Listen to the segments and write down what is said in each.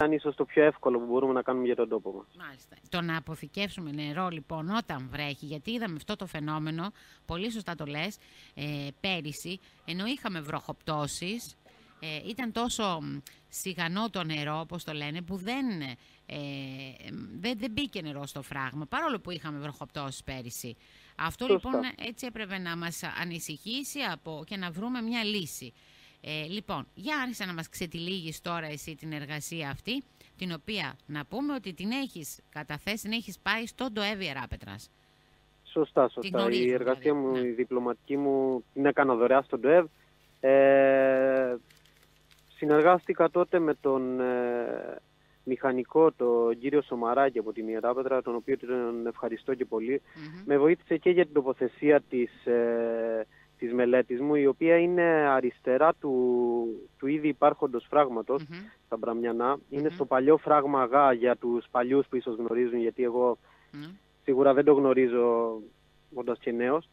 είναι ίσως το πιο εύκολο που μπορούμε να κάνουμε για τον τόπο μας. Μάλιστα. Το να αποθηκεύσουμε νερό λοιπόν όταν βρέχει, γιατί είδαμε αυτό το φαινόμενο, πολύ σωστά το λες, πέρυσι, ενώ είχαμε βροχοπτώσεις, ήταν τόσο σιγανό το νερό, όπως το λένε, που δεν μπήκε νερό στο φράγμα, παρόλο που είχαμε βροχοπτώσεις πέρυσι. Αυτό Σωστά. λοιπόν έτσι έπρεπε να μας ανησυχήσει και να βρούμε μια λύση. Λοιπόν, για άρχισε να μας ξετυλίγεις τώρα εσύ την εργασία αυτή, την οποία να πούμε ότι την έχεις καταθέσει, την έχεις πάει στον ΤΟΕΒ Ιεράπετρας. Σωστά. Η εργασία μου, η διπλωματική μου, την έκανα δωρεά στον ΤΟΕΒ. Συνεργάστηκα τότε με τον μηχανικό, τον κύριο Σομαράκη από την Ιεράπετρα, τον οποίο τον ευχαριστώ και πολύ. Με βοήθησε και για την τοποθεσία της μελέτης μου, η οποία είναι αριστερά του ήδη υπάρχοντος φράγματος, στα Μπραμιανά. Είναι στο παλιό φράγμα Γ, για τους παλιούς που ίσως γνωρίζουν, γιατί εγώ σίγουρα δεν το γνωρίζω όντας και νέος.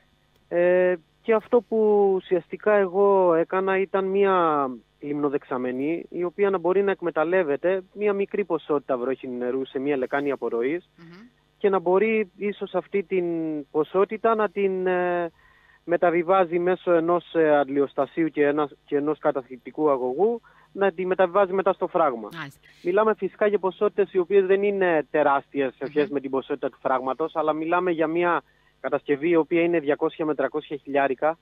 Και αυτό που ουσιαστικά εγώ έκανα ήταν μία λιμνοδεξαμενή, η οποία να μπορεί να εκμεταλλεύεται μία μικρή ποσότητα βρόχινου νερού σε μία λεκάνη απορροής και να μπορεί ίσως αυτή την ποσότητα να την μεταβιβάζει μέσω ενός αντλιοστασίου και ενός καταθλιπτικού αγωγού, να τη μεταβιβάζει μετά στο φράγμα. Μιλάμε φυσικά για ποσότητες οι οποίες δεν είναι τεράστιες σε σχέση με την ποσότητα του φράγματος, αλλά μιλάμε για μια κατασκευή η οποία είναι 200 με 300 χιλιάρικα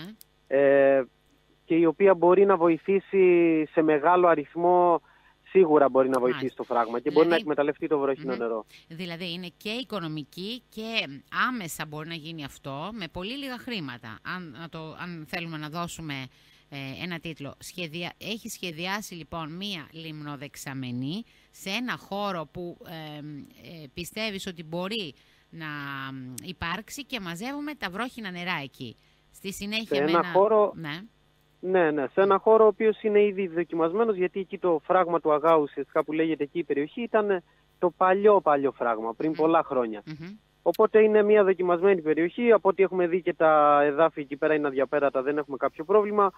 και η οποία μπορεί να βοηθήσει σε μεγάλο αριθμό, σίγουρα μπορεί να βοηθήσει το φράγμα και μπορεί να εκμεταλλευτεί το βρόχινο νερό. Δηλαδή είναι και οικονομική και άμεσα μπορεί να γίνει αυτό με πολύ λίγα χρήματα. Αν θέλουμε να δώσουμε ένα τίτλο. Έχει σχεδιάσει λοιπόν μία λιμνοδεξαμενή σε ένα χώρο που πιστεύεις ότι μπορεί να υπάρξει και μαζεύουμε τα βρόχινα νερά εκεί. Στη συνέχεια σε ένα χώρο... Ναι, σε ένα χώρο ο οποίος είναι ήδη δοκιμασμένος, γιατί εκεί το φράγμα του Αγάου, ουσιαστικά που λέγεται εκεί η περιοχή, ήταν το παλιό φράγμα, πριν πολλά χρόνια. Οπότε είναι μια δοκιμασμένη περιοχή, από ό,τι έχουμε δει και τα εδάφη εκεί πέρα είναι αδιαπέρατα, δεν έχουμε κάποιο πρόβλημα.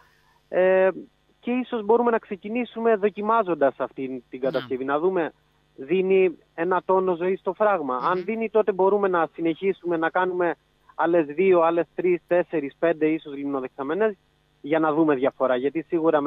Και ίσως μπορούμε να ξεκινήσουμε δοκιμάζοντας αυτή την κατασκευή, να δούμε, δίνει ένα τόνο ζωή στο φράγμα. Αν δίνει, τότε μπορούμε να συνεχίσουμε να κάνουμε άλλες 2, άλλες 3, 4, 5 ίσως λιμνοδεξαμενές, για να δούμε διαφορά. Γιατί σίγουρα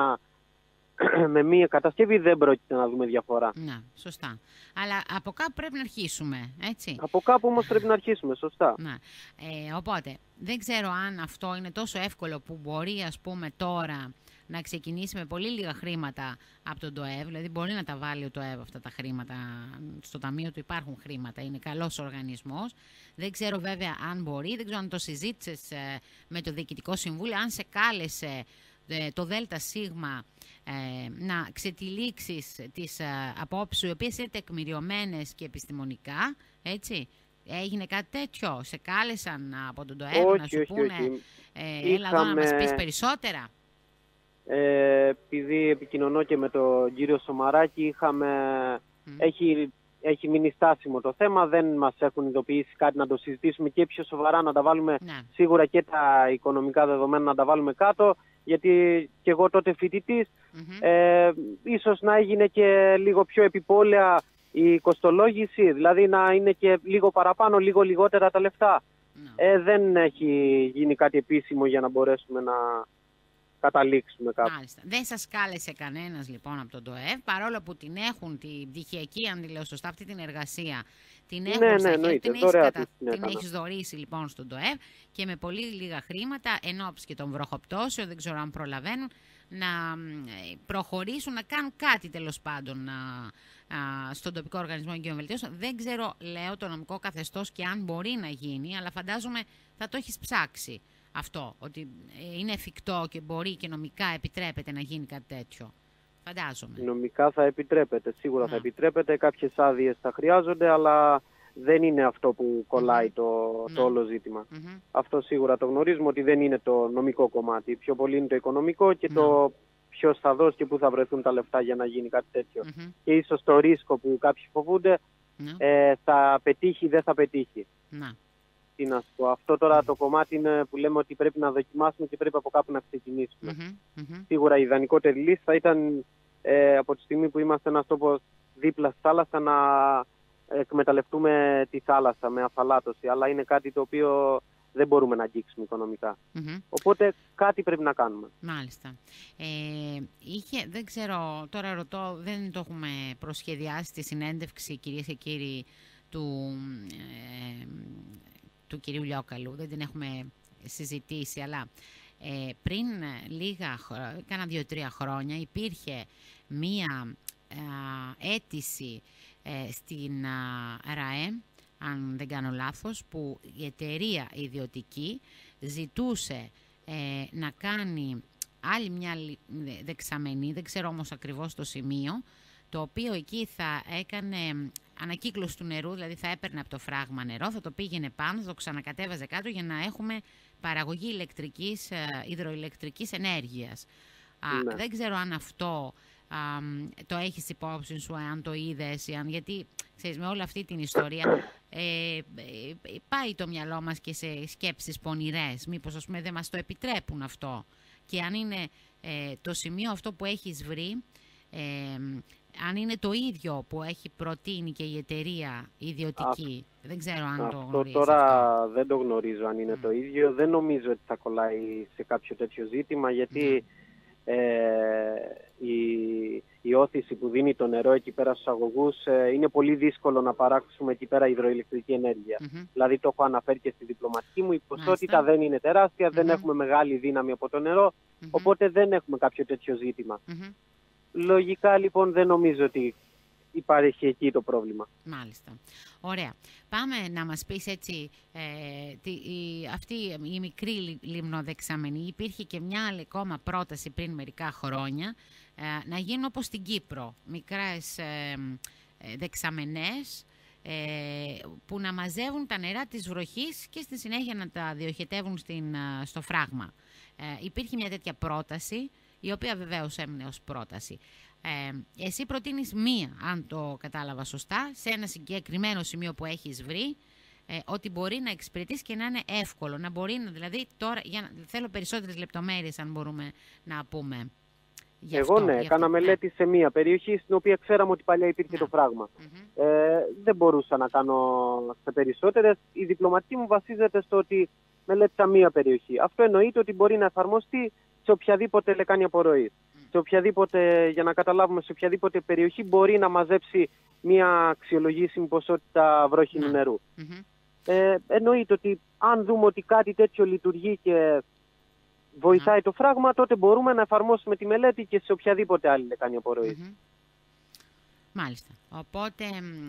με μία κατασκευή δεν πρόκειται να δούμε διαφορά. Ναι, σωστά. Αλλά από κάπου πρέπει να αρχίσουμε, έτσι. Από κάπου όμως πρέπει να αρχίσουμε, σωστά. Ναι. Οπότε, δεν ξέρω αν αυτό είναι τόσο εύκολο που μπορεί, ας πούμε, τώρα να ξεκινήσει με πολύ λίγα χρήματα από τον ΤΟΕΒ. Δηλαδή, μπορεί να τα βάλει ο ΤΟΕΒ αυτά τα χρήματα. Στο ταμείο του υπάρχουν χρήματα. Είναι καλός οργανισμός. Δεν ξέρω βέβαια αν μπορεί. Δεν ξέρω αν το συζήτησες με το Διοικητικό Συμβούλιο, αν σε κάλεσε το ΔΣ να ξετυλίξεις τις απόψεις, οι οποίες είναι τεκμηριωμένες και επιστημονικά, έτσι. Έγινε κάτι τέτοιο? Σε κάλεσαν από τον ΤΟΕΒ να σου πούνε έλα εδώ να μας πεις περισσότερα? Επειδή επικοινωνώ και με τον κύριο Σομαράκη, έχει μείνει στάσιμο το θέμα, δεν μας έχουν ειδοποιήσει κάτι να το συζητήσουμε και πιο σοβαρά, να τα βάλουμε σίγουρα και τα οικονομικά δεδομένα να τα βάλουμε κάτω, γιατί και εγώ τότε φοιτητής, ίσως να έγινε και λίγο πιο επιπόλαια η κοστολόγηση, δηλαδή να είναι και λίγο παραπάνω, λίγο λιγότερα τα λεφτά. Δεν έχει γίνει κάτι επίσημο για να μπορέσουμε να καταλήξουμε κάπου. Μάλιστα. Δεν σας κάλεσε κανένας λοιπόν από τον ΤΟΕΒ, παρόλο που την έχουν, την πτυχιακή, αν τη λέω σωστά, αυτή την εργασία, την έχουν στα χέρια, την έχεις δωρήσει λοιπόν στον ΤΟΕΒ και με πολύ λίγα χρήματα, ενόψει και των βροχοπτώσεων, δεν ξέρω αν προλαβαίνουν να προχωρήσουν, να κάνουν κάτι τέλος πάντων στον τοπικό οργανισμό εγκαίων βελτίωσεων. Δεν ξέρω, λέω, το νομικό καθεστώς και αν μπορεί να γίνει, αλλά φαντάζομαι θα το έχεις ψάξει αυτό, ότι είναι εφικτό και μπορεί και νομικά επιτρέπεται να γίνει κάτι τέτοιο. Φαντάζομαι. Νομικά θα επιτρέπεται, σίγουρα θα επιτρέπεται, κάποιες άδειες θα χρειάζονται, αλλά δεν είναι αυτό που κολλάει το όλο ζήτημα. Αυτό σίγουρα το γνωρίζουμε, ότι δεν είναι το νομικό κομμάτι. Πιο πολύ είναι το οικονομικό και το ποιος θα δώσει και πού θα βρεθούν τα λεφτά για να γίνει κάτι τέτοιο. Και ίσως το ρίσκο που κάποιοι φοβούνται, θα πετύχει ή δεν θα πετύχει. Τι να σου πω. Αυτό τώρα το κομμάτι είναι που λέμε ότι πρέπει να δοκιμάσουμε και πρέπει από κάπου να ξεκινήσουμε. Σίγουρα η ιδανικότερη λύση θα ήταν από τη στιγμή που είμαστε ένας τόπος δίπλα στη θάλασσα να εκμεταλλευτούμε τη θάλασσα με αφαλάτωση, αλλά είναι κάτι το οποίο δεν μπορούμε να αγγίξουμε οικονομικά. Οπότε κάτι πρέπει να κάνουμε. Μάλιστα. Δεν ξέρω, τώρα ρωτώ, δεν το έχουμε προσχεδιάσει στη συνέντευξη, κυρίες και κύριοι, του κυρίου Λιόκαλου. Δεν την έχουμε συζητήσει, αλλά πριν κάνα 2-3 χρόνια υπήρχε μία αίτηση στην ΡΑΕ, αν δεν κάνω λάθος, που η εταιρεία ιδιωτική ζητούσε να κάνει άλλη μια δεξαμενή, δεν ξέρω όμως ακριβώς το σημείο, το οποίο εκεί θα έκανε ανακύκλωση του νερού, δηλαδή θα έπαιρνε από το φράγμα νερό, θα το πήγαινε πάνω, θα το ξανακατέβαζε κάτω για να έχουμε παραγωγή υδροηλεκτρικής ενέργειας. Ναι. Δεν ξέρω αν αυτό το έχεις υπόψη σου, αν το είδες, γιατί ξέρεις, με όλη αυτή την ιστορία πάει το μυαλό μας και σε σκέψεις πονηρές. Μήπως, ας πούμε, δεν μας το επιτρέπουν αυτό. Και αν είναι το σημείο αυτό που έχεις βρει, αν είναι το ίδιο που έχει προτείνει και η εταιρεία ιδιωτική. Δεν ξέρω αν το γνωρίζεις. Τώρα δεν το γνωρίζω αν είναι το ίδιο. Δεν νομίζω ότι θα κολλάει σε κάποιο τέτοιο ζήτημα, γιατί η όθηση που δίνει το νερό εκεί πέρα στους αγωγούς, είναι πολύ δύσκολο να παράξουμε εκεί πέρα υδροηλεκτρική ενέργεια. Δηλαδή το έχω αναφέρει και στη διπλωματική μου, η ποσότητα δεν είναι τεράστια, δεν έχουμε μεγάλη δύναμη από το νερό, οπότε δεν έχουμε κάποιο τέτοιο ζήτημα. Λογικά λοιπόν δεν νομίζω ότι υπάρχει εκεί το πρόβλημα. Μάλιστα. Ωραία. Πάμε να μας πεις έτσι, αυτή η μικρή λιμνοδεξαμενή, υπήρχε και μια άλλη ακόμα πρόταση πριν μερικά χρόνια, να γίνουν όπως στην Κύπρο, μικρές δεξαμενές που να μαζεύουν τα νερά της βροχής και στη συνέχεια να τα διοχετεύουν στο φράγμα. Υπήρχε μια τέτοια πρόταση, η οποία βεβαίως έμεινε ως πρόταση. Εσύ προτείνεις μία, αν το κατάλαβα σωστά, σε ένα συγκεκριμένο σημείο που έχεις βρει, ότι μπορεί να εξυπηρετήσει και να είναι εύκολο. Να μπορεί δηλαδή τώρα, θέλω περισσότερες λεπτομέρειες αν μπορούμε να πούμε. Έκανα μελέτη σε μία περιοχή στην οποία ξέραμε ότι παλιά υπήρχε το φράγμα. Δεν μπορούσα να κάνω σε περισσότερες. Η διπλωματική μου βασίζεται στο ότι μελέτησα μία περιοχή. Αυτό εννοείται ότι μπορεί να εφαρμοστεί σε οποιαδήποτε λεκάνη απορροής. Σε οποιαδήποτε, για να καταλάβουμε, σε οποιαδήποτε περιοχή μπορεί να μαζέψει μια αξιολογήσιμη ποσότητα βρόχινου νερού. Εννοείται ότι αν δούμε ότι κάτι τέτοιο λειτουργεί και βοηθάει το φράγμα, τότε μπορούμε να εφαρμόσουμε τη μελέτη και σε οποιαδήποτε άλλη λεκάνη απορροής. Μάλιστα. Οπότε,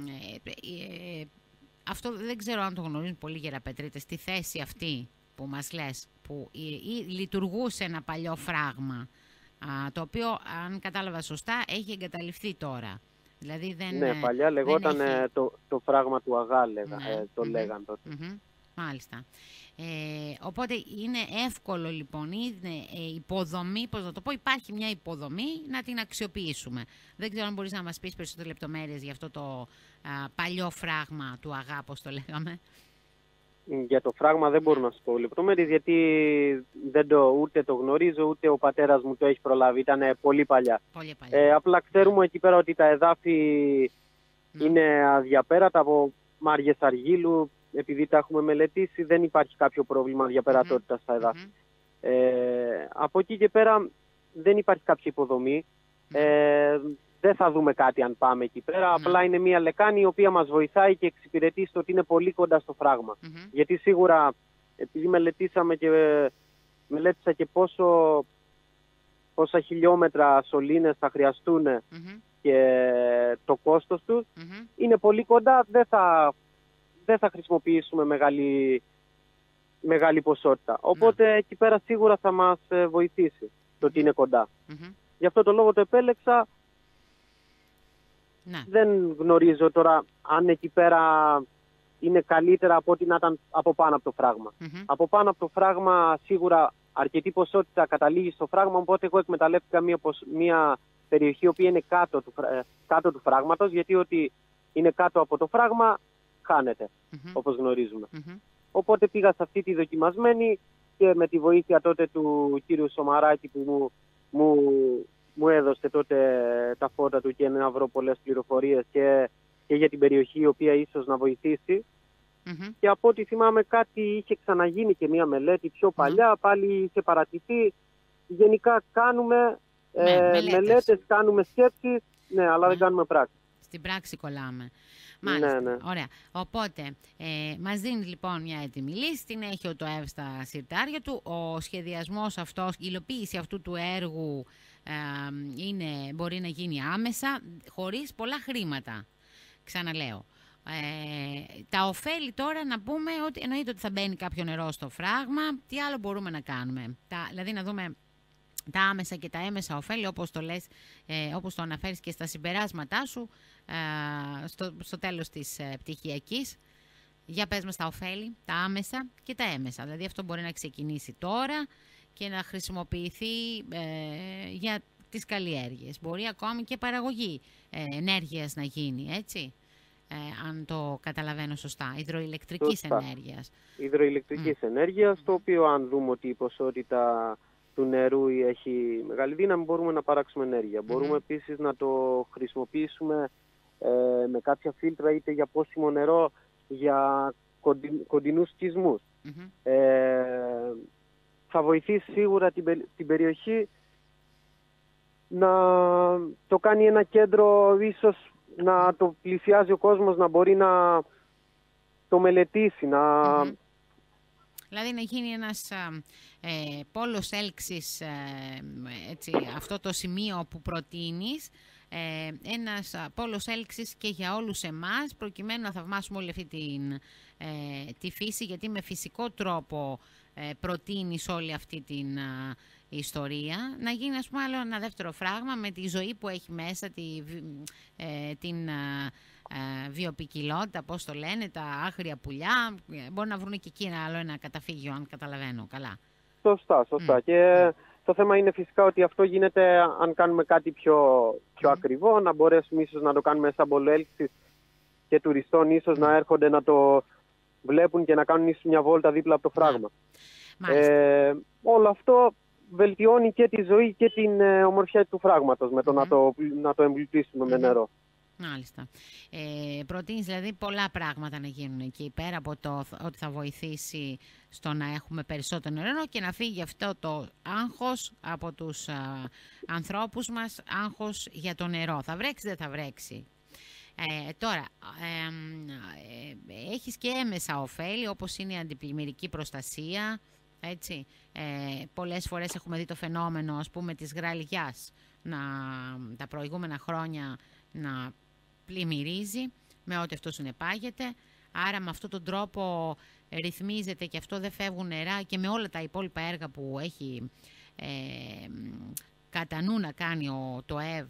αυτό δεν ξέρω αν το γνωρίζουν πολύ γεραπετρίτες, τη θέση αυτή που μας λες, που λειτουργούσε ένα παλιό φράγμα, το οποίο, αν κατάλαβα σωστά, έχει εγκαταλειφθεί τώρα. Δηλαδή παλιά λεγόταν το φράγμα του ΑΓΑ, το λέγαν τότε. Μάλιστα. Οπότε είναι εύκολο λοιπόν, είναι υποδομή, πώς να το πω, υπάρχει μια υποδομή να την αξιοποιήσουμε. Δεν ξέρω αν μπορείς να μας πεις περισσότερες λεπτομέρειες για αυτό το παλιό φράγμα του ΑΓΑ, πώς το λέγαμε. Για το φράγμα δεν μπορώ να σου πω λεπτομέρειες, γιατί ούτε το γνωρίζω, ούτε ο πατέρας μου το έχει προλάβει. Ήταν πολύ παλιά. Απλά ξέρουμε εκεί πέρα ότι τα εδάφη είναι αδιαπέρατα από Μάριες Αργύλου. Επειδή τα έχουμε μελετήσει, δεν υπάρχει κάποιο πρόβλημα διαπερατότητας στα εδάφη. Από εκεί και πέρα δεν υπάρχει κάποια υποδομή. Δεν θα δούμε κάτι αν πάμε εκεί πέρα. Απλά είναι μια λεκάνη η οποία μας βοηθάει και εξυπηρετεί στο ότι είναι πολύ κοντά στο φράγμα. Γιατί σίγουρα, επειδή μελέτησα και πόσα χιλιόμετρα σωλήνες θα χρειαστούν και το κόστος τους, είναι πολύ κοντά, δεν θα χρησιμοποιήσουμε μεγάλη ποσότητα. Οπότε εκεί πέρα σίγουρα θα μας βοηθήσει το ότι είναι κοντά. Γι' αυτό το λόγο το επέλεξα. Δεν γνωρίζω τώρα αν εκεί πέρα είναι καλύτερα από ότι να ήταν από πάνω από το φράγμα. Από πάνω από το φράγμα σίγουρα αρκετή ποσότητα καταλήγει στο φράγμα, οπότε εγώ εκμεταλλεύτηκα μια περιοχή που είναι κάτω του φράγματος, γιατί ότι είναι κάτω από το φράγμα χάνεται, όπως γνωρίζουμε. Οπότε πήγα σε αυτή τη δοκιμασμένη και με τη βοήθεια τότε του κύριου Σομαράκη που μου μου έδωσε τότε τα φώτα του και να βρω πολλές πληροφορίες και για την περιοχή, η οποία ίσως να βοηθήσει. Και από ό,τι θυμάμαι κάτι είχε ξαναγίνει και μία μελέτη πιο παλιά, πάλι είχε παρατηθεί. Γενικά κάνουμε μελέτες, κάνουμε σκέψεις, ναι, αλλά δεν κάνουμε πράξη. Στην πράξη κολλάμε. Μάλιστα. Ναι. Ωραία. Οπότε, μας δίνει λοιπόν μια έτοιμη λύση, την έχει ο ΤΟΕΒ στα συρτάρια του. Ο σχεδιασμός αυτός, η υλοποίηση αυτού του έργου μπορεί να γίνει άμεσα, χωρίς πολλά χρήματα. Ξαναλέω. Τα ωφέλη τώρα να πούμε ότι εννοείται ότι θα μπαίνει κάποιο νερό στο φράγμα. Τι άλλο μπορούμε να κάνουμε? Δηλαδή να δούμε τα άμεσα και τα έμεσα ωφέλη, όπως το λες, όπως το αναφέρεις και στα συμπεράσματά σου στο τέλος της πτυχιακής. Για πες μας τα ωφέλη, τα άμεσα και τα έμεσα. Δηλαδή αυτό μπορεί να ξεκινήσει τώρα και να χρησιμοποιηθεί για τις καλλιέργειες. Μπορεί ακόμη και παραγωγή ενέργειας να γίνει, έτσι, αν το καταλαβαίνω σωστά, υδροηλεκτρικής ενέργειας. Υδροηλεκτρικής ενέργειας, το οποίο αν δούμε ότι η ποσότητα του νερού έχει μεγάλη δύναμη, μπορούμε να παράξουμε ενέργεια. Μπορούμε επίσης να το χρησιμοποιήσουμε με κάποια φίλτρα, είτε για πόσιμο νερό, για κοντινούς σκισμούς. Θα βοηθήσει σίγουρα την περιοχή να το κάνει ένα κέντρο, ίσως να το πλησιάζει ο κόσμος, να μπορεί να το μελετήσει, Δηλαδή να γίνει ένας πόλος έλξης, έτσι, αυτό το σημείο που προτείνεις, ένας πόλος έλξης και για όλους εμάς, προκειμένου να θαυμάσουμε όλη αυτή τη φύση, γιατί με φυσικό τρόπο προτείνεις όλη αυτή την ιστορία. Να γίνει, ας πούμε, άλλο ένα δεύτερο φράγμα με τη ζωή που έχει μέσα, την βιοποικιλότητα, πώς το λένε, τα άγρια πουλιά. Μπορεί να βρουν και εκεί ένα καταφύγιο, αν καταλαβαίνω καλά. Σωστά. Και το θέμα είναι φυσικά ότι αυτό γίνεται αν κάνουμε κάτι πιο ακριβό, να μπορέσουμε ίσως να το κάνουμε σαν πόλο έλξης και τουριστών, ίσως να έρχονται να το βλέπουν και να κάνουν ίσως μια βόλτα δίπλα από το φράγμα. Όλο αυτό βελτιώνει και τη ζωή και την ομορφιά του φράγματος με το να το εμπλουτίσουμε με νερό. Μάλιστα. Προτείνεις δηλαδή πολλά πράγματα να γίνουν εκεί, πέρα από το ότι θα βοηθήσει στο να έχουμε περισσότερο νερό και να φύγει αυτό το άγχος από τους ανθρώπους μας, άγχος για το νερό. Θα βρέξει, δεν θα βρέξει. Τώρα, έχεις και έμεσα ωφέλη, όπως είναι η αντιπλημμυρική προστασία, έτσι. Πολλές φορές έχουμε δει το φαινόμενο, ας πούμε, της γραλιάς τα προηγούμενα χρόνια να πλημμυρίζει με ό,τι αυτό συνεπάγεται. Άρα με αυτόν τον τρόπο ρυθμίζεται και αυτό, δεν φεύγουν νερά, και με όλα τα υπόλοιπα έργα που έχει κατά νου να κάνει ο ΤΟΕΒ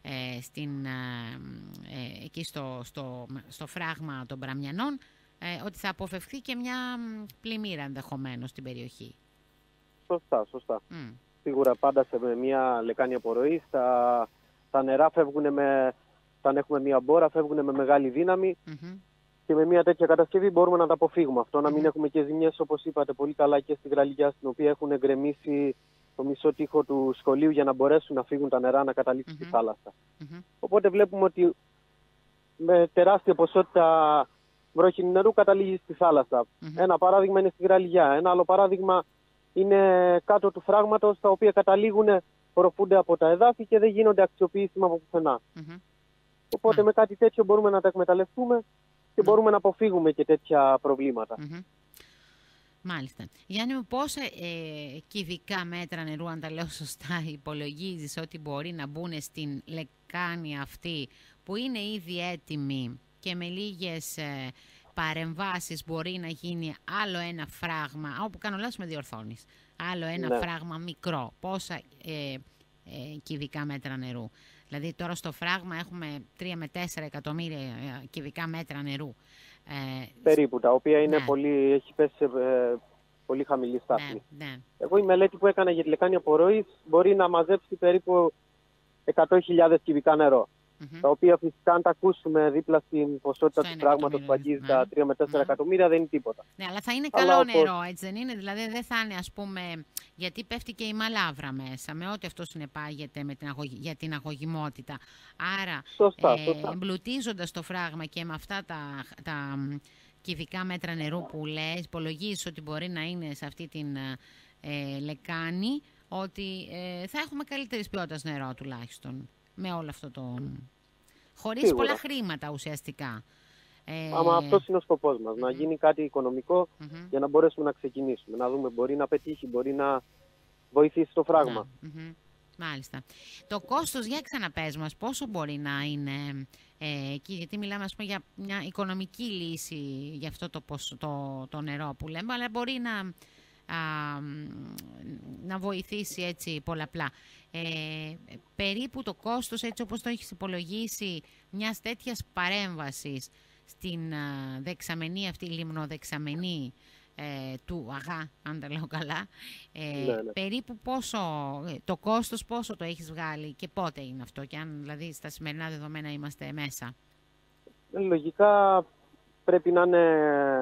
εκεί στο φράγμα των Μπραμιανών, ότι θα αποφευχθεί και μια πλημμύρα ενδεχομένως στην περιοχή. Σωστά. Σίγουρα πάντα σε μια λεκάνη απορροής τα νερά φεύγουν όταν έχουμε μια μπόρα, φεύγουν με μεγάλη δύναμη και με μια τέτοια κατασκευή μπορούμε να τα αποφύγουμε αυτό, να μην έχουμε και ζημιές, όπως είπατε πολύ καλά, και στη Γραλικιά, στην οποία έχουν γκρεμίσει το μισό τοίχο του σχολείου για να μπορέσουν να φύγουν τα νερά να καταλήξουν στη θάλασσα. Οπότε βλέπουμε ότι με τεράστια ποσότητα βρόχινου νερού καταλήγει στη θάλασσα. Ένα παράδειγμα είναι στη Γραλικιά. Ένα άλλο παράδειγμα είναι κάτω του φράγματος, τα οποία καταλήγουν, οροφούνται από τα εδάφη και δεν γίνονται αξιοποιήσιμα από πουθενά. Οπότε με κάτι τέτοιο μπορούμε να τα εκμεταλλευτούμε και μπορούμε να αποφύγουμε και τέτοια προβλήματα. Μάλιστα. Γιάννη μου, πόσα κυβικά μέτρα νερού, αν τα λέω σωστά, υπολογίζεις ότι μπορεί να μπουν στην λεκάνη αυτή, που είναι ήδη έτοιμη και με λίγες παρεμβάσεις μπορεί να γίνει άλλο ένα φράγμα, όπου κάνω λάθος με διορθώνεις, άλλο ένα φράγμα μικρό? Πόσα κυβικά μέτρα νερού? Δηλαδή τώρα στο φράγμα έχουμε 3 με 4 εκατομμύρια κυβικά μέτρα νερού. Περίπου, τα οποία είναι έχει πέσει σε πολύ χαμηλή στάθμη. Εγώ η μελέτη που έκανα για τη λεκάνη απορροής μπορεί να μαζέψει περίπου 100.000 κυβικά νερό. τα οποία φυσικά αν τα ακούσουμε δίπλα στην ποσότητα του πράγματος που αγγίζει τα 3 με 4 εκατομμύρια δεν είναι τίποτα. Ναι, αλλά θα είναι καλό νερό, έτσι δεν είναι? Δηλαδή δεν θα είναι, ας πούμε, γιατί πέφτει και η μαλάβρα μέσα, με ό,τι αυτό συνεπάγεται για την αγωγημότητα. Άρα, σωστά. εμπλουτίζοντας το φράγμα και με αυτά τα κυβικά μέτρα νερού που λες, υπολογίζεις ότι μπορεί να είναι σε αυτή την λεκάνη, ότι θα έχουμε καλύτερης ποιότητας νερό τουλάχιστον, με όλο αυτό το... Χωρίς πολλά χρήματα ουσιαστικά. Άμα αυτός είναι ο σκοπός μας, να γίνει κάτι οικονομικό για να μπορέσουμε να ξεκινήσουμε. Να δούμε, μπορεί να πετύχει, μπορεί να βοηθήσει το φράγμα. Μάλιστα. Το κόστος, για ξαναπες μας, πόσο μπορεί να είναι εκεί, γιατί μιλάμε, ας πούμε, για μια οικονομική λύση για αυτό το νερό που λέμε, αλλά μπορεί να βοηθήσει έτσι πολλαπλά. Περίπου το κόστος, έτσι όπως το έχεις υπολογίσει, μιας τέτοιας παρέμβασης στην δεξαμενή αυτή, λιμνοδεξαμενή του Αγά, αν τα λέω καλά, περίπου πόσο, το κόστος πόσο το έχεις βγάλει και πότε είναι αυτό, και αν δηλαδή στα σημερινά δεδομένα είμαστε μέσα? Λογικά πρέπει να είναι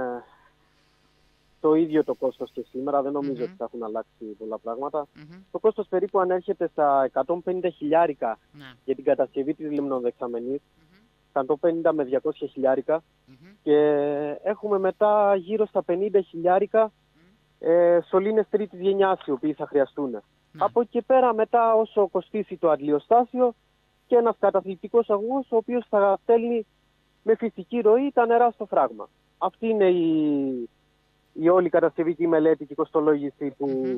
το ίδιο το κόστος και σήμερα, δεν νομίζω ότι θα έχουν αλλάξει πολλά πράγματα. Το κόστος περίπου ανέρχεται στα 150 χιλιάρικα για την κατασκευή της λιμνοδεξαμενής, 150 με 200 χιλιάρικα, και έχουμε μετά γύρω στα 50 χιλιάρικα σωλήνες τρίτης γενιάς οι οποίοι θα χρειαστούν. Από εκεί πέρα μετά όσο κοστίσει το αντλιοστάσιο και ένας καταθλιπτικός αγωγός ο οποίος θα στέλνει με φυσική ροή τα νερά στο φράγμα. Αυτή είναι η όλη κατασκευική μελέτη και η κοστολόγηση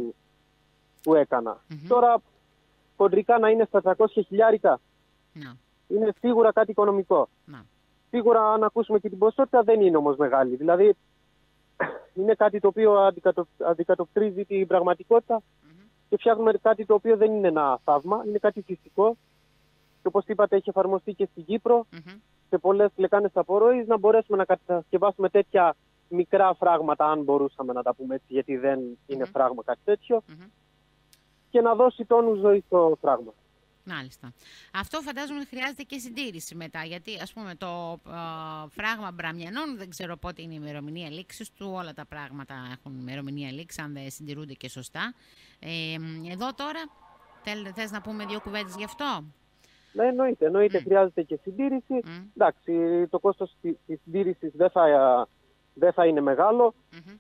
που έκανα. Τώρα κοντρικά να είναι στα 300 χιλιάρικα είναι σίγουρα κάτι οικονομικό. Σίγουρα αν ακούσουμε και την ποσότητα δεν είναι όμως μεγάλη. Δηλαδή είναι κάτι το οποίο αντικατοπτρίζει την πραγματικότητα και φτιάχνουμε κάτι το οποίο δεν είναι ένα θαύμα, είναι κάτι φυσικό και όπως είπατε έχει εφαρμοστεί και στην Κύπρο σε πολλές λεκάνες απορροής, να μπορέσουμε να κατασκευάσουμε τέτοια μικρά φράγματα, αν μπορούσαμε να τα πούμε έτσι, γιατί δεν είναι φράγμα κάτι τέτοιο, και να δώσει τόνους ζωή στο φράγμα. Μάλιστα. Αυτό φαντάζομαι χρειάζεται και συντήρηση μετά, γιατί ας πούμε το φράγμα Μπραμιανών δεν ξέρω πότε είναι η ημερομηνία λήξης του, όλα τα πράγματα έχουν ημερομηνία λήξη αν δεν συντηρούνται και σωστά. Εδώ τώρα θες να πούμε δύο κουβέντες γι' αυτό? Ναι, εννοείται χρειάζεται και συντήρηση. Εντάξει, το κόστος της συντήρησης δεν θα είναι μεγάλο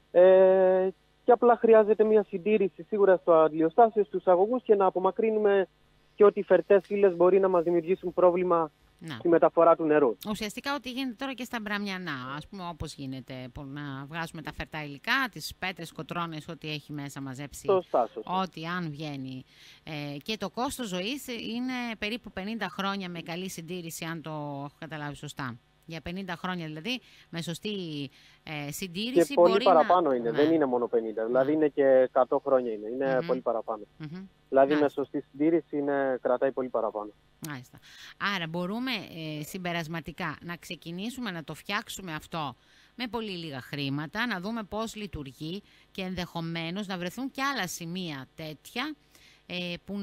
και απλά χρειάζεται μια συντήρηση σίγουρα στο αντλιοστάσιο, στους αγωγούς και να απομακρύνουμε και ό,τι φερτές ύλες μπορεί να μας δημιουργήσουν πρόβλημα στη μεταφορά του νερού. Ουσιαστικά ό,τι γίνεται τώρα και στα Μπραμιανά, ας πούμε, όπως γίνεται, να βγάζουμε τα φερτά υλικά, τις πέτρες, κοτρώνες, ό,τι έχει μέσα μαζέψει, σωστά. ό,τι αν βγαίνει. Και το κόστος ζωής είναι περίπου 50 χρόνια με καλή συντήρηση, αν το έχω καταλάβει σωστά. Για 50 χρόνια δηλαδή, με σωστή συντήρηση. Και πολύ παραπάνω είναι, δεν είναι μόνο 50, δηλαδή είναι και 100 χρόνια είναι πολύ παραπάνω. Δηλαδή με σωστή συντήρηση κρατάει πολύ παραπάνω. Μάλιστα. Άρα μπορούμε συμπερασματικά να ξεκινήσουμε να το φτιάξουμε αυτό με πολύ λίγα χρήματα, να δούμε πώς λειτουργεί και ενδεχομένως να βρεθούν και άλλα σημεία τέτοια, που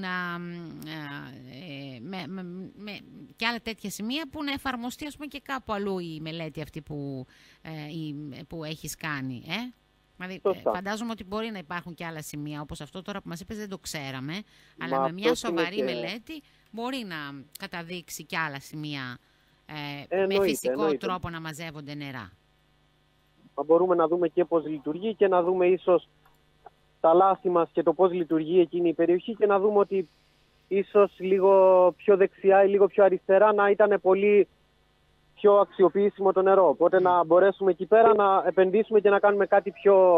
και άλλα τέτοια σημεία που να εφαρμοστεί, ας πούμε, και κάπου αλλού η μελέτη αυτή που έχεις κάνει. Δηλαδή, φαντάζομαι ότι μπορεί να υπάρχουν και άλλα σημεία, όπως αυτό τώρα που μας είπες δεν το ξέραμε, αλλά με μια σοβαρή μελέτη μπορεί να καταδείξει και άλλα σημεία με φυσικό τρόπο να μαζεύονται νερά. Μπορούμε να δούμε και πώς λειτουργεί και να δούμε ίσως τα λάθη μας και το πώς λειτουργεί εκείνη η περιοχή και να δούμε ότι ίσως λίγο πιο δεξιά ή λίγο πιο αριστερά να ήταν πολύ πιο αξιοποιήσιμο το νερό. Οπότε να μπορέσουμε εκεί πέρα να επενδύσουμε και να κάνουμε κάτι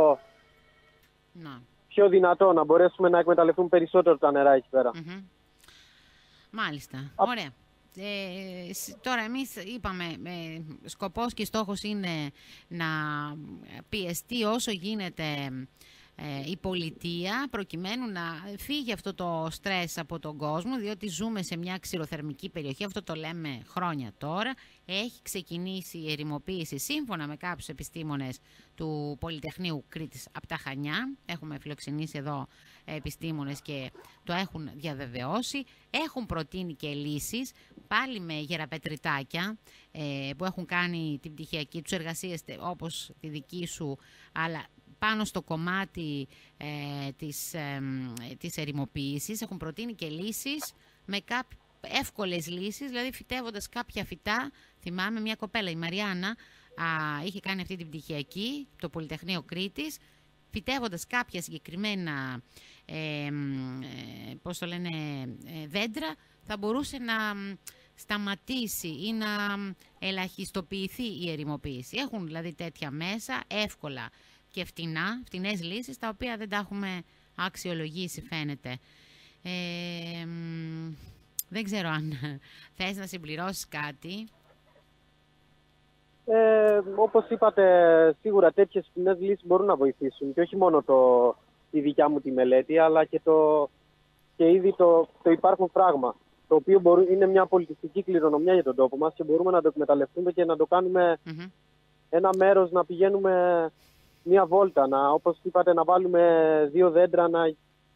πιο δυνατό, να μπορέσουμε να εκμεταλλευτούμε περισσότερο τα νερά εκεί πέρα. Μάλιστα. Ωραία. Τώρα εμείς είπαμε, σκοπός και στόχος είναι να πιεστεί όσο γίνεται η πολιτεία, προκειμένου να φύγει αυτό το στρες από τον κόσμο, διότι ζούμε σε μια ξηροθερμική περιοχή, αυτό το λέμε χρόνια τώρα. Έχει ξεκινήσει η ερημοποίηση σύμφωνα με κάποιους επιστήμονες του Πολυτεχνείου Κρήτης από τα Χανιά. Έχουμε φιλοξενήσει εδώ επιστήμονες και το έχουν διαβεβαιώσει. Έχουν προτείνει και λύσεις, πάλι με γεραπετριτάκια που έχουν κάνει την πτυχιακή τους εργασίες όπως τη δική σου, αλλά πάνω στο κομμάτι της ερημοποίησης. Έχουν προτείνει και λύσεις με εύκολες λύσεις, δηλαδή φυτεύοντας κάποια φυτά. Θυμάμαι μια κοπέλα, η Μαριάννα, είχε κάνει αυτή την πτυχιακή, το Πολυτεχνείο Κρήτης, φυτεύοντας κάποια συγκεκριμένα δέντρα, θα μπορούσε να σταματήσει ή να ελαχιστοποιηθεί η ερημοποίηση. Έχουν δηλαδή τέτοια μέσα, εύκολα και φτηνές λύσεις, τα οποία δεν τα έχουμε αξιολογήσει φαίνεται. Δεν ξέρω αν θες να συμπληρώσεις κάτι. Όπως είπατε, σίγουρα τέτοιες φτηνές λύσεις μπορούν να βοηθήσουν και όχι μόνο η δικιά μου τη μελέτη, αλλά και ήδη το υπάρχον φράγμα, το οποίο είναι μια πολιτιστική κληρονομιά για τον τόπο μας και μπορούμε να το εκμεταλλευτούμε και να το κάνουμε ένα μέρος, να πηγαίνουμε μια βόλτα, όπως είπατε, να βάλουμε 2 δέντρα, να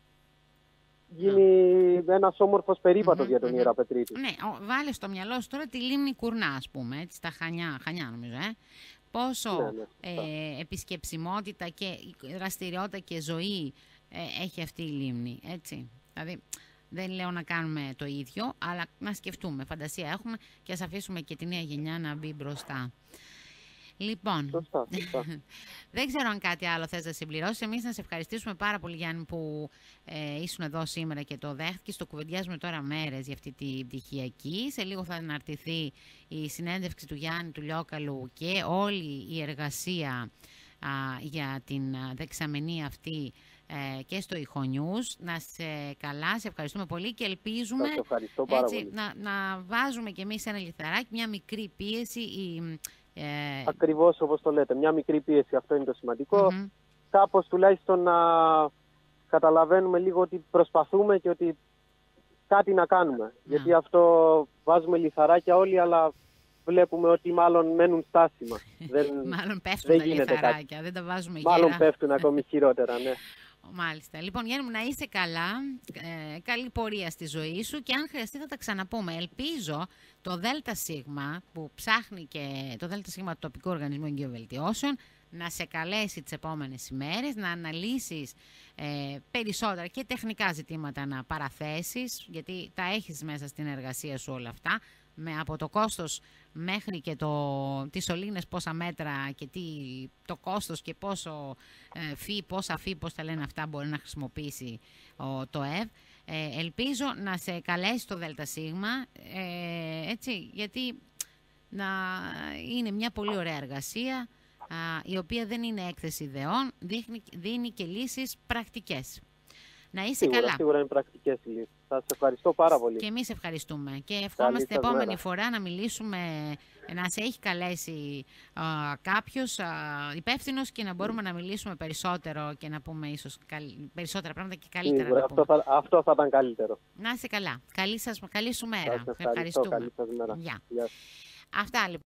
γίνει ένας όμορφος περίπατος για τον Ιεραπετρίτη. Ναι, βάλε στο μυαλό σου τώρα τη λίμνη Κουρνά, ας πούμε, έτσι, στα Χανιά νομίζω, πόσο επισκεψιμότητα και δραστηριότητα και ζωή έχει αυτή η λίμνη, έτσι. Δηλαδή, δεν λέω να κάνουμε το ίδιο, αλλά να σκεφτούμε, φαντασία έχουμε και ας αφήσουμε και τη νέα γενιά να μπει μπροστά. Λοιπόν, σωστά. Δεν ξέρω αν κάτι άλλο θες να συμπληρώσεις. Εμείς να σε ευχαριστήσουμε πάρα πολύ, Γιάννη, που ήσουν εδώ σήμερα και το δέχτηκες. Το κουβεντιάζουμε τώρα μέρες για αυτή την πτυχιακή. Σε λίγο θα αναρτηθεί η συνέντευξη του Γιάννη του Λιόκαλου και όλη η εργασία για την δεξαμενή αυτή και στο Ηχονιούς. Να σε καλά, σε ευχαριστούμε πολύ και ελπίζουμε έτσι, να βάζουμε κι εμείς ένα λιθαράκι, μια μικρή πίεση. Ακριβώς όπως το λέτε, μια μικρή πίεση, αυτό είναι το σημαντικό. Κάπως τουλάχιστον να καταλαβαίνουμε λίγο ότι προσπαθούμε και ότι κάτι να κάνουμε. Γιατί αυτό βάζουμε λιθαράκια όλοι, αλλά βλέπουμε ότι μάλλον μένουν στάσιμα. Μάλλον πέφτουν τα λιθαράκια, δεν τα βάζουμε γέρα. Μάλλον πέφτουν ακόμη χειρότερα, ναι. Μάλιστα. Λοιπόν, Γιάννη μου, να είσαι καλά, καλή πορεία στη ζωή σου και αν χρειαστεί θα τα ξαναπούμε. Ελπίζω το ΔΣ που ψάχνει και το ΔΣ του Τοπικού Οργανισμού Εγκυοβελτιώσεων να σε καλέσει τις επόμενες ημέρες, να αναλύσεις περισσότερα και τεχνικά ζητήματα να παραθέσεις, γιατί τα έχεις μέσα στην εργασία σου όλα αυτά, από το κόστος μέχρι και τις σωλήνες πόσα μέτρα και το κόστος και πόσα φύ, πώς τα λένε αυτά, μπορεί να χρησιμοποιήσει το ΕΒ. Ελπίζω να σε καλέσει το ΔΣ, έτσι, γιατί είναι μια πολύ ωραία εργασία, η οποία δεν είναι έκθεση ιδεών, δίνει και λύσεις πρακτικές. Να είσαι καλά. Σίγουρα είναι πρακτικές οι λύσεις. Σας ευχαριστώ πάρα πολύ. Και εμείς ευχαριστούμε. Και ευχόμαστε την επόμενη φορά να μιλήσουμε, να σε έχει καλέσει κάποιος υπεύθυνος και να μπορούμε να μιλήσουμε περισσότερο και να πούμε ίσως περισσότερα πράγματα και καλύτερα. Σίγουρα, αυτό θα ήταν καλύτερο. Να είσαι καλά. Καλή σου μέρα. Σας ευχαριστώ. Καλή σας μέρα. Γεια. Αυτά λοιπόν.